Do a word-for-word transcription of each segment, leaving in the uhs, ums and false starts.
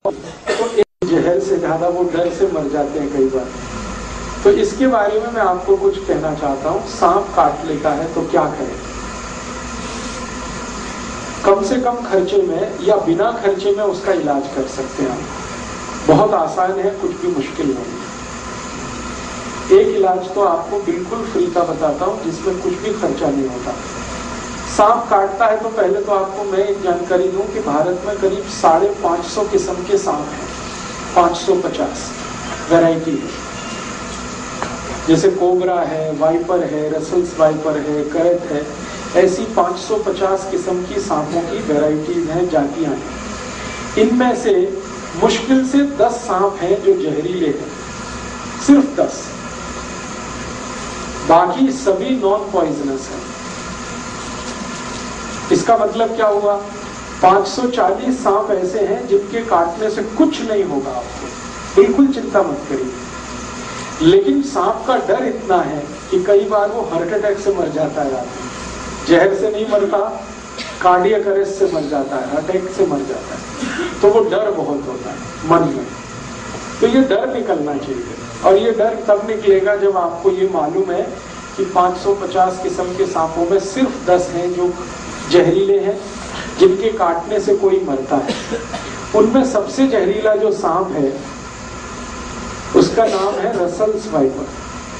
तो एक जहर से ज्यादा वो डर से मर जाते हैं कई बार। तो इसके बारे में मैं आपको कुछ कहना चाहता हूँ। सांप काट लेता है तो क्या करें? कम से कम खर्चे में या बिना खर्चे में उसका इलाज कर सकते हैं आप। बहुत आसान है, कुछ भी मुश्किल नहीं है। एक इलाज तो आपको बिल्कुल फ्री का बताता हूँ जिसमें कुछ भी खर्चा नहीं होता। सांप काटता है तो पहले तो आपको मैं एक जानकारी दूं कि भारत में करीब साढ़े पांच सौ किस्म के सांप हैं, पांच सौ पचास वैरायटी है। जैसे कोबरा है, वाइपर है, रसल्स वाइपर है, करत है, ऐसी पांच सौ पचास किस्म की सांपों की वैरायटीज हैं, जातियां हैं। इनमें से मुश्किल से दस सांप हैं जो जहरीले हैं, सिर्फ दस। बाकी सभी नॉन पॉइजनस हैं। इसका मतलब क्या हुआ? पांच सौ चालीस सांप ऐसे हैं जिनके काटने से कुछ नहीं होगा आपको, बिल्कुल चिंता मत करिए। लेकिन सांप का डर इतना है कि कई बार वो हार्ट अटैक से मर जाता है आदमी। जहर से नहीं मरता, कार्डियक अरेस्ट से मर जाता है, अटैक से मर जाता है। तो वो डर बहुत होता है मन में। तो ये डर निकलना चाहिए, और ये डर तब निकलेगा जब आपको ये मालूम है कि पांच सौ पचास किस्म के सांपों में सिर्फ दस हैं जो जहरीले हैं, जिनके काटने से कोई मरता है। उनमें सबसे जहरीला जो सांप है उसका नाम है रसल्स वाइपर,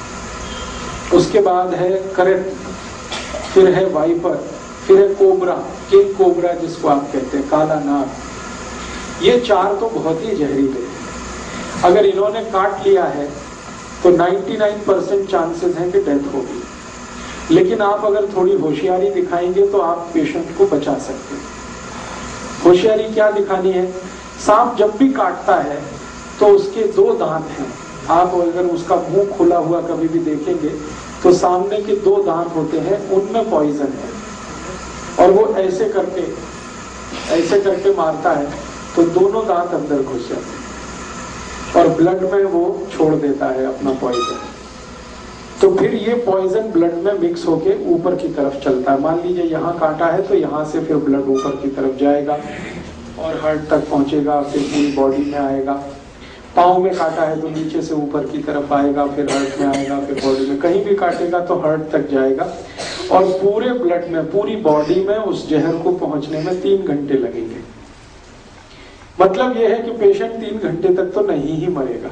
उसके बाद है करट, फिर है वाइपर, फिर है कोबरा, किंग कोबरा जिसको आप कहते हैं, काला नाग। ये चार तो बहुत ही जहरीले हैं। अगर इन्होंने काट लिया है तो निन्यानवे परसेंट चांसेस हैं कि डेथ होगी। लेकिन आप अगर थोड़ी होशियारी दिखाएंगे तो आप पेशेंट को बचा सकते हैं। होशियारी क्या दिखानी है? सांप जब भी काटता है तो उसके दो दांत हैं। आप अगर उसका मुंह खुला हुआ कभी भी देखेंगे तो सामने के दो दांत होते हैं, उनमें पॉइजन है, और वो ऐसे करके ऐसे करके मारता है तो दोनों दांत अंदर घुस जाते हैं और ब्लड में वो छोड़ देता है अपना पॉइजन। तो फिर ये पॉइजन ब्लड में मिक्स होके ऊपर की तरफ चलता है। मान लीजिए यहाँ काटा है तो यहाँ से फिर ब्लड ऊपर की तरफ जाएगा और हार्ट तक पहुंचेगा, फिर पूरी बॉडी में आएगा। पाँव में काटा है तो नीचे से ऊपर की तरफ आएगा, फिर हार्ट में आएगा, फिर बॉडी में। कहीं भी काटेगा तो हार्ट तक जाएगा, और पूरे ब्लड में, पूरी बॉडी में उस जहर को पहुंचने में तीन घंटे लगेंगे। मतलब यह है कि पेशेंट तीन घंटे तक तो नहीं ही मरेगा।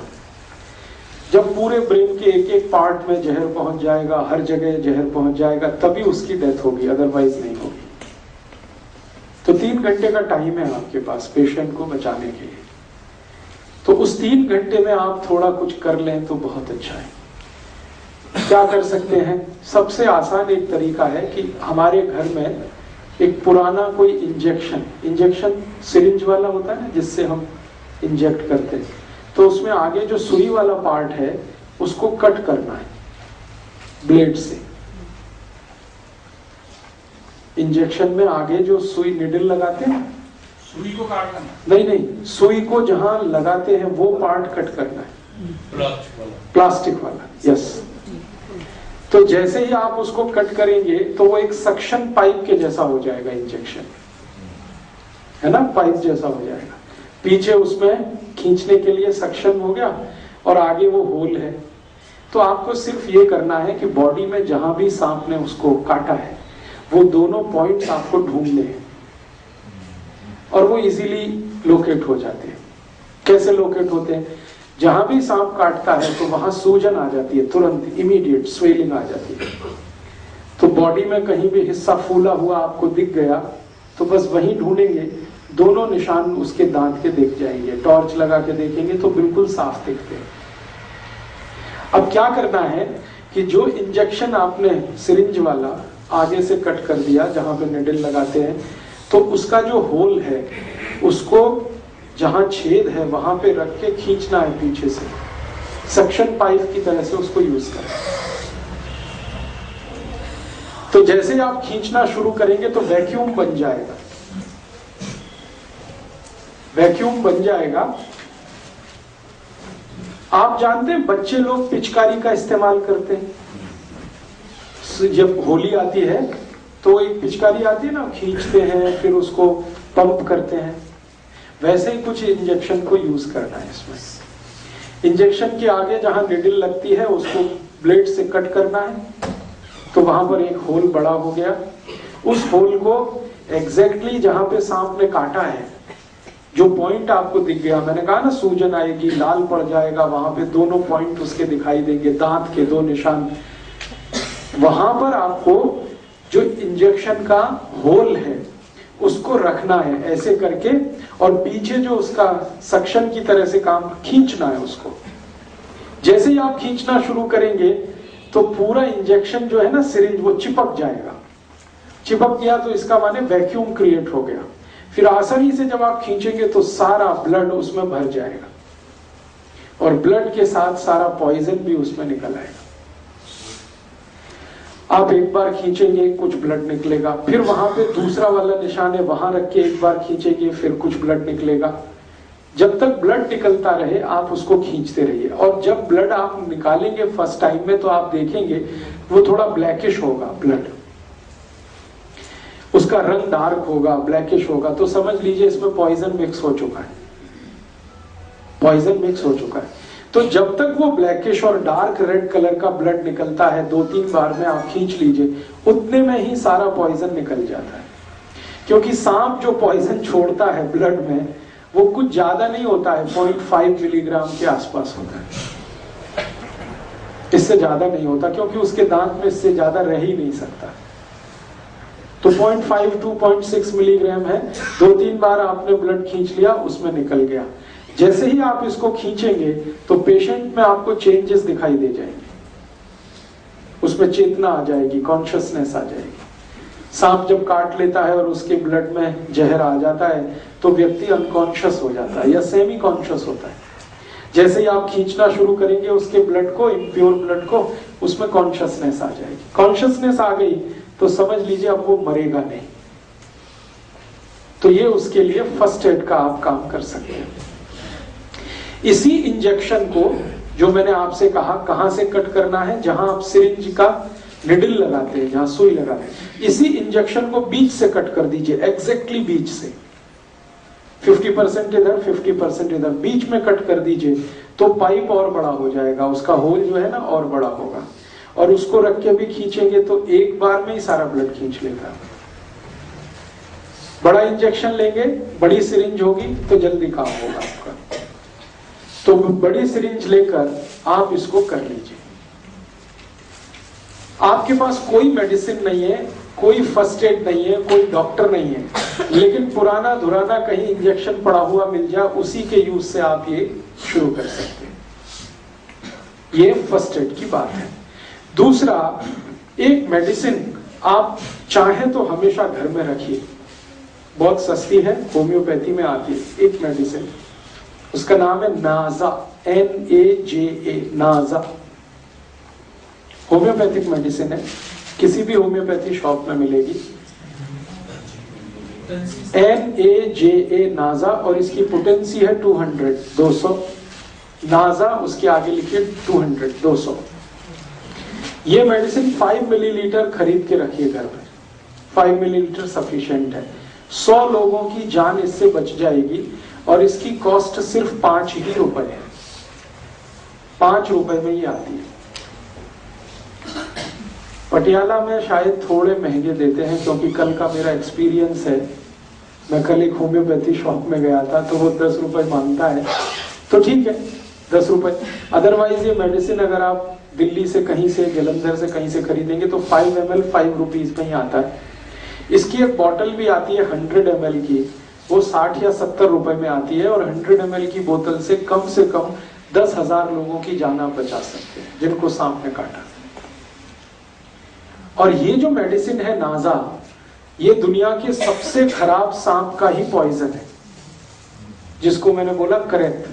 जब पूरे ब्रेन के एक एक पार्ट में जहर पहुंच जाएगा, हर जगह जहर पहुंच जाएगा, तभी उसकी डेथ होगी, अदरवाइज नहीं होगी। तो तीन घंटे का टाइम है आपके पास पेशेंट को बचाने के लिए। तो उस तीन घंटे में आप थोड़ा कुछ कर लें तो बहुत अच्छा है। क्या कर सकते हैं? सबसे आसान एक तरीका है कि हमारे घर में एक पुराना कोई इंजेक्शन इंजेक्शन सिरिंज वाला होता है ना, जिससे हम इंजेक्ट करते हैं, तो उसमें आगे जो सुई वाला पार्ट है उसको कट करना है ब्लेड से। इंजेक्शन में आगे जो सुई निडल लगाते हैं, सुई को काटना नहीं नहीं सुई को जहां लगाते हैं वो पार्ट कट करना है, प्लास्टिक वाला प्लास्टिक वाला, यस। तो जैसे ही आप उसको कट करेंगे तो वो एक सक्शन पाइप के जैसा हो जाएगा, इंजेक्शन है ना, पाइप जैसा हो जाएगा। पीछे उसमें खींचने के लिए सक्शन हो गया और आगे वो होल है। तो आपको सिर्फ ये करना है कि बॉडी में जहां भी सांप ने उसको काटा है वो दोनों पॉइंट्स आपको ढूंढने हैं, और वो इजीली लोकेट हो जाते हैं। कैसे लोकेट होते हैं? जहां भी सांप काटता है तो वहां सूजन आ जाती है, तुरंत इमीडिएट स्वेलिंग आ जाती है। तो बॉडी में कहीं भी हिस्सा फूला हुआ आपको दिख गया तो बस वहीं ढूंढेंगे, दोनों निशान उसके दांत के दिख जाएंगे। टॉर्च लगा के देखेंगे तो बिल्कुल साफ दिखते हैं। अब क्या करना है कि जो इंजेक्शन आपने सिरिंज वाला आगे से कट कर दिया जहां पे निडल लगाते हैं, तो उसका जो होल है उसको जहां छेद है वहां पे रख के खींचना है पीछे से, सक्शन पाइप की तरह से उसको यूज करना। तो जैसे ही आप खींचना शुरू करेंगे तो वैक्यूम बन जाएगा, वैक्यूम बन जाएगा। आप जानते हैं बच्चे लोग पिचकारी का इस्तेमाल करते हैं। जब होली आती है तो एक पिचकारी आती है ना, खींचते हैं फिर उसको पंप करते हैं। वैसे ही कुछ इंजेक्शन को यूज करना है इसमें। इंजेक्शन के आगे जहां निडल लगती है उसको ब्लेड से कट करना है, तो वहां पर एक होल बड़ा हो गया। उस होल को एग्जैक्टली जहां पे सांप ने काटा है, जो पॉइंट आपको दिख गया, मैंने कहा ना सूजन आएगी, लाल पड़ जाएगा, वहां पे दोनों पॉइंट उसके दिखाई देंगे, दांत के दो निशान, वहां पर आपको जो इंजेक्शन का होल है उसको रखना है ऐसे करके, और पीछे जो उसका सक्शन की तरह से काम खींचना है उसको। जैसे ही आप खींचना शुरू करेंगे तो पूरा इंजेक्शन जो है ना सिरिंज वो चिपक जाएगा। चिपक गया तो इसका माने वैक्यूम क्रिएट हो गया। फिर आसानी से जब आप खींचेंगे तो सारा ब्लड उसमें भर जाएगा, और ब्लड के साथ सारा पॉइजन भी उसमें निकल आएगा। आप एक बार खींचेंगे कुछ ब्लड निकलेगा, फिर वहां पे दूसरा वाला निशान है वहां रख के एक बार खींचेंगे फिर कुछ ब्लड निकलेगा। जब तक ब्लड निकलता रहे आप उसको खींचते रहिए, और जब ब्लड आप निकालेंगे फर्स्ट टाइम में तो आप देखेंगे वो थोड़ा ब्लैकिश होगा ब्लड, उसका रंग डार्क होगा, ब्लैकिश होगा, तो समझ लीजिए इसमें पॉइजन मिक्स हो चुका है, पॉइजन मिक्स हो चुका है। तो जब तक वो ब्लैकिश और डार्क रेड कलर का ब्लड निकलता है, दो तीन बार में आप खींच लीजिए, उतने में ही सारा पॉइजन निकल जाता है। क्योंकि सांप जो पॉइजन छोड़ता है ब्लड में वो कुछ ज्यादा नहीं होता है, पॉइंट फाइव मिलीग्राम के आसपास होता है, इससे ज्यादा नहीं होता, क्योंकि उसके दांत में इससे ज्यादा रह ही नहीं सकता। तो point five to point six milligram है, दो तीन बार आपने ब्लड खींच लिया, उसमें निकल गया। जैसे ही आप इसको खींचेंगे तो पेशेंट में आपको चेंजेस दिखाई दे जाएंगे, उसमें चेतना आ जाएगी, कॉन्शियसनेस आ जाएगी। सांप जब काट लेता है और उसके ब्लड में जहर आ जाता है तो व्यक्ति अनकॉन्शियस हो जाता है या सेमी कॉन्शियस होता है। जैसे ही आप खींचना शुरू करेंगे उसके ब्लड को, इम्प्योर ब्लड को, उसमें कॉन्शियसनेस आ जाएगी। कॉन्शियसनेस आ गई तो समझ लीजिए अब वो मरेगा नहीं। तो ये उसके लिए फर्स्ट एड का आप काम कर सकते हैं। इसी इंजेक्शन को जो मैंने आपसे कहा कहां से कट करना है, जहां आप सिरिंज का निडल लगाते हैं, जहां सुई लगाते हैं, इसी इंजेक्शन को बीच से कट कर दीजिए, एग्जैक्टली बीच से, फिफ्टी परसेंट इधर फिफ्टी परसेंट इधर, बीच में कट कर दीजिए तो पाइप और बड़ा हो जाएगा, उसका होल जो है ना और बड़ा होगा, और उसको रख के भी खींचेंगे तो एक बार में ही सारा ब्लड खींच लेगा। बड़ा इंजेक्शन लेंगे, बड़ी सिरिंज होगी तो जल्दी काम होगा आपका। तो बड़ी सिरिंज लेकर आप इसको कर लीजिए। आपके पास कोई मेडिसिन नहीं है, कोई फर्स्ट एड नहीं है, कोई डॉक्टर नहीं है, लेकिन पुराना धुराना कहीं इंजेक्शन पड़ा हुआ मिल जाए, उसी के यूज से आप ये शुरू कर सकते हैं। ये फर्स्ट एड की बात है। दूसरा, एक मेडिसिन आप चाहें तो हमेशा घर में रखिए, बहुत सस्ती है, होम्योपैथी में आती है एक मेडिसिन, उसका नाम है नाजा, एन ए जे ए, नाजा। होम्योपैथिक मेडिसिन है, किसी भी होम्योपैथी शॉप में मिलेगी, एन ए जे ए नाजा, और इसकी पोटेंसी है टू हंड्रेड, दो सौ। नाजा उसके आगे लिखिए टू हंड्रेड, दो सौ। ये मेडिसिन फाइव मिलीलीटर खरीद के रखिए घर में, फाइव मिलीलीटर सफिशिएंट है। सौ लोगों की जान इससे बच जाएगी, और इसकी कॉस्ट सिर्फ पांच ही रुपए है, पांच रुपए में ही आती है। पटियाला में शायद थोड़े महंगे देते हैं, क्योंकि कल का मेरा एक्सपीरियंस है, मैं कल एक होम्योपैथी शॉप में गया था तो वो दस रुपए मांगता है, तो ठीक है दस रुपए। अदरवाइज ये मेडिसिन अगर आप दिल्ली से कहीं से, जलंधर से कहीं से खरीदेंगे तो five M L five rupees में ही आता है। इसकी एक बॉटल भी आती है हंड्रेड एम एल की, वो साठ या सत्तर रुपए में आती है, और हंड्रेड एम एल की बोतल से कम से कम दस हजार लोगों की जान आप बचा सकते हैं जिनको सांप ने काटा। और ये जो मेडिसिन है नाजा, ये दुनिया के सबसे खराब सांप का ही पॉइजन है, जिसको मैंने बोला करेत।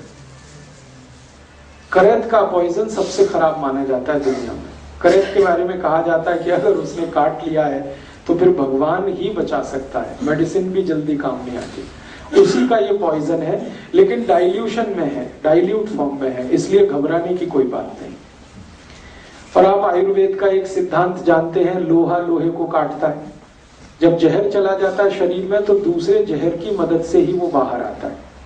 करेत का पॉइजन सबसे खराब माना जाता है दुनिया में। करेत के बारे में कहा जाता है कि अगर उसने काट लिया है तो फिर भगवान ही बचा सकता है, मेडिसिन भी जल्दी काम नहीं आती। उसी का ये पॉइजन है, लेकिन डाइल्यूशन में है, डाइल्यूट फॉर्म में है, इसलिए घबराने की कोई बात नहीं। और आप आयुर्वेद का एक सिद्धांत जानते हैं, लोहा लोहे को काटता है। जब जहर चला जाता है शरीर में तो दूसरे जहर की मदद से ही वो बाहर आता है।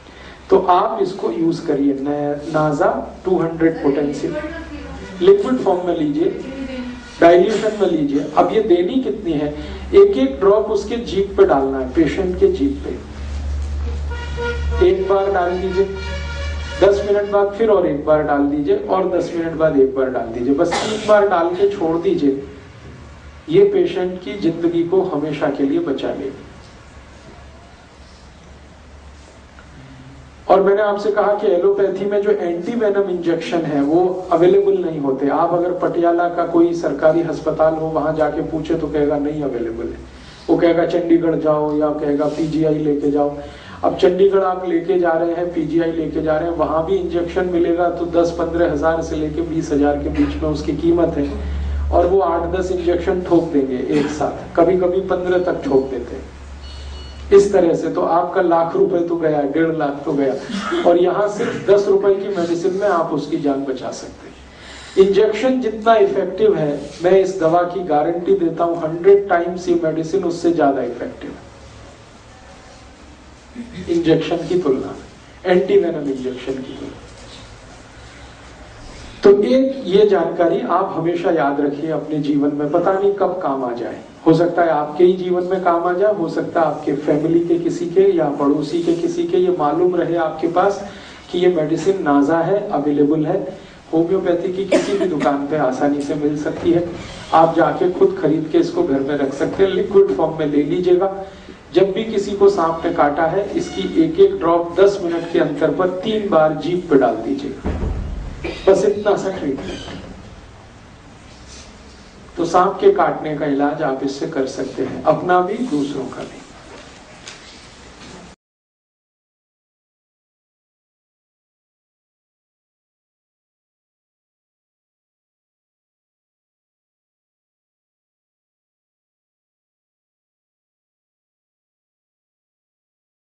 तो आप इसको यूज करिए। नाजा two hundred potential liquid form में लीजिए, डाइल्यूशन में लीजिए। अब ये देनी कितनी है, एक एक ड्रॉप उसके जीभ पे डालना है, पेशेंट के जीभ पे। एक बार डाल दीजिए, दस मिनट बाद फिर और एक बार डाल दीजिए, और दस मिनट बाद एक बार डाल दीजिए। बस तीन बार डाल के छोड़ दीजिए। ये पेशेंट की जिंदगी को हमेशा के लिए बचा लेगी। और मैंने आपसे कहा कि एलोपैथी में जो एंटी वेनम इंजेक्शन है वो अवेलेबल नहीं होते। आप अगर पटियाला का कोई सरकारी अस्पताल हो, वहां जाके पूछे तो कहेगा नहीं अवेलेबल है। वो कहेगा चंडीगढ़ जाओ, या कहेगा पीजीआई लेके जाओ। अब चंडीगढ़ आप लेके जा रहे हैं, पीजीआई लेके जा रहे हैं, वहां भी इंजेक्शन मिलेगा तो दस पंद्रह हजार से लेके बीस हजार के बीच में उसकी कीमत है। और वो आठ दस इंजेक्शन ठोक देंगे एक साथ, कभी कभी पंद्रह तक ठोक देते हैं। इस तरह से तो आपका लाख रुपए तो गया, डेढ़ लाख तो गया। और यहाँ सिर्फ दस रुपए की मेडिसिन में आप उसकी जान बचा सकते हैं। इंजेक्शन जितना इफेक्टिव है, मैं इस दवा की गारंटी देता हूं, हंड्रेड टाइम्स ये मेडिसिन उससे ज्यादा इफेक्टिव है इंजेक्शन की तुलना में, एंटी वेनम इंजेक्शन की तुलना। तो एक ये जानकारी आप हमेशा याद रखिए अपने जीवन में, पता नहीं कब काम आ जाए। हो सकता है आपके ही जीवन में काम आ जाए, हो सकता है आपके फैमिली के किसी के या पड़ोसी के किसी के ये मालूम रहे आपके पास कि ये मेडिसिन नाजा है, अवेलेबल है, होम्योपैथी की किसी भी दुकान पे आसानी से मिल सकती है। आप जाके खुद खरीद के इसको घर में रख सकते हैं, लिक्विड फॉर्म में ले लीजिएगा। जब भी किसी को सांप ने काटा है, इसकी एक एक ड्रॉप दस मिनट के अंतर पर तीन बार जीभ पे डाल दीजिएगा। बस इतना सा ट्रीटमेंट। तो सांप के काटने का इलाज आप इससे कर सकते हैं, अपना भी दूसरों का भी।